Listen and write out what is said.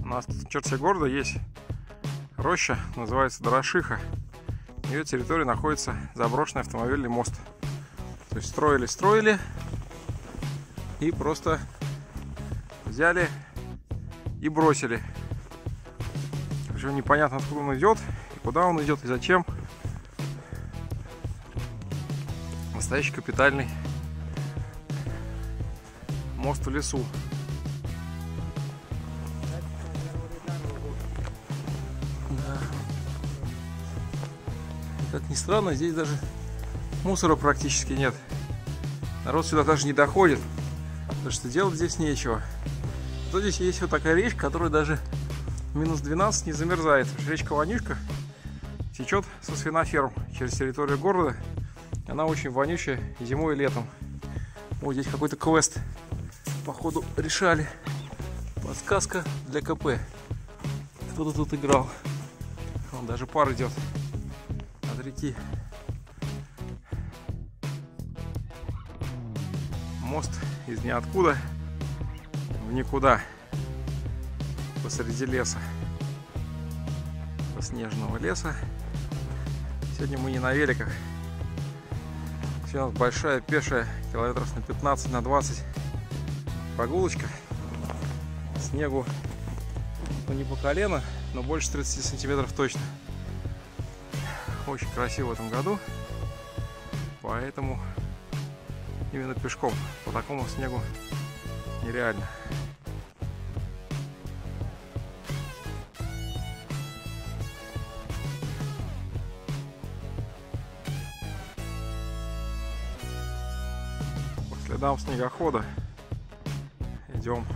У нас в черте города есть роща, называется Дорошиха. На ее территории находится заброшенный автомобильный мост. То есть строили и просто взяли и бросили. Причем непонятно, откуда он идет, и куда он идет, и зачем. Настоящий капитальный мост в лесу. Да. Как ни странно, здесь даже мусора практически нет. Народ сюда даже не доходит, потому что делать здесь нечего. Зато здесь есть вот такая речка, которая даже минус 12 не замерзает. Речка Вонючка течет со свиноферм через территорию города. Она очень вонючая и зимой, и летом. Вот здесь какой-то квест, походу, решали. Подсказка для КП. Кто-то тут играл. Вон даже пар идет от реки. Мост из ниоткуда в никуда. Посреди леса. Снежного леса. Сегодня мы не на великах. Сегодня у нас большая пешая, километров на 15, на 20 прогулочка. Снегу, ну, не по колено, но больше 30 сантиметров точно. Очень красиво в этом году. Поэтому именно пешком. По такому снегу нереально. По следам снегохода идем